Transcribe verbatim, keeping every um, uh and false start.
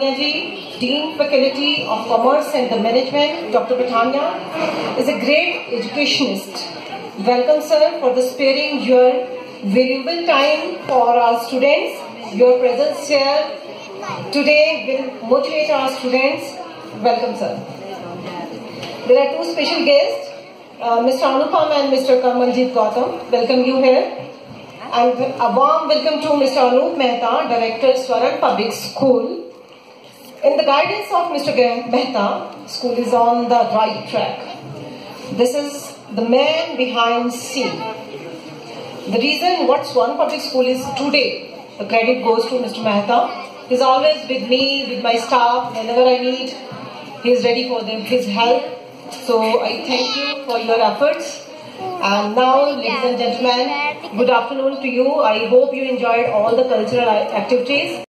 Patania ji, Dean Faculty of Commerce and the Management, Doctor Patania, is a great educationist. Welcome, sir, for the sparing your valuable time for our students. Your presence here today will motivate our students. Welcome, sir. There are two special guests, uh, Mister Anupam and Mister Kamaljeet Gautam. Welcome you here. And a warm welcome to Mister Anup Mehta, Director, Swaran Public School. In the guidance of Mister Mehta, school is on the right track. This is the man behind the scene. The reason what Swaran Public School is today, the credit goes to Mister Mehta. He is always with me, with my staff. Whenever I need, he is ready for them, his help. So I thank you for your efforts. And now, ladies and gentlemen, good afternoon to you. I hope you enjoyed all the cultural activities.